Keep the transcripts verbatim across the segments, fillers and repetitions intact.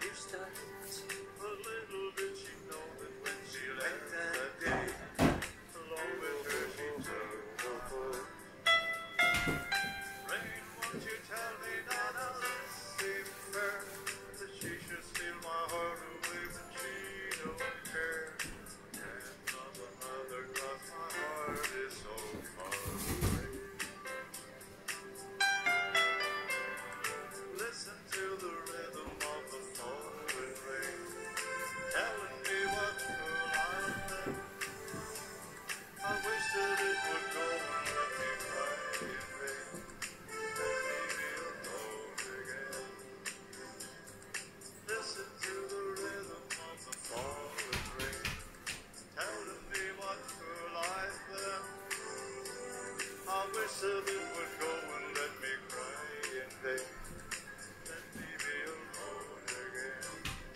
used to it. But little did she know that when she left that day, along with her she took. Rain, won't you tell me now, now this seems fair, that she should steal my heart away when she don't care. Hands of another cross my heart is so far away. Listen to the rhythm of the falling rain, telling me what could I have done. I wish that it would go and let me cry in vain. Let me be alone again. Listen to the rhythm of the falling rain, telling me what could I have done. I wish that it would go and let me cry in vain. Let me be alone again.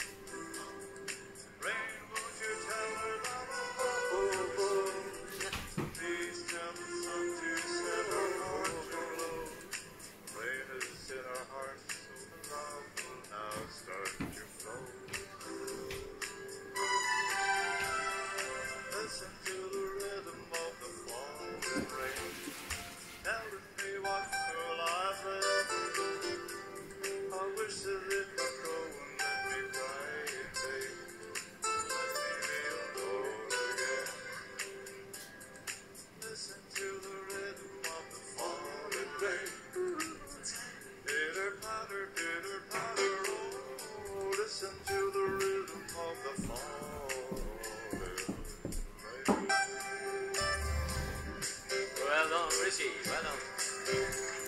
Rain, won't you tell her that I'm alone? Please tell the sun to set her heart to glow. Rain is in our hearts, so the love will now start to flow. Listen to the rhythm of the falling rain, telling me what could I have done. I wish that it would go and let me cry in vain. Let me be alone again. Listen to the rhythm of the falling rain. Pitter patter, pitter patter, oh. Listen to the rhythm of the falling rain. Well done, Richie. Well done.